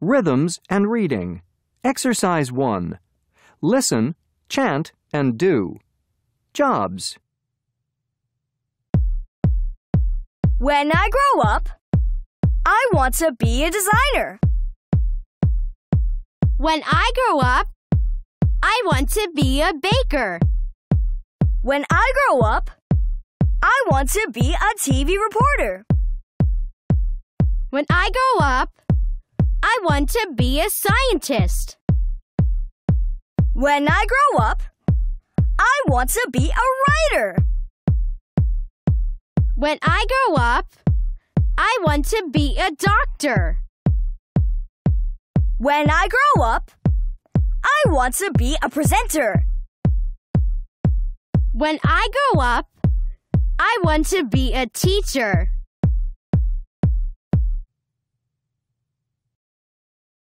Rhythms and reading. Exercise 1. Listen, chant, and do. Jobs. When I grow up, I want to be a designer. When I grow up, I want to be a baker. When I grow up, I want to be a TV reporter. When I grow up, I want to be a scientist. When I grow up, I want to be a writer. When I grow up, I want to be a doctor. When I grow up, I want to be a presenter. When I grow up, I want to be a teacher.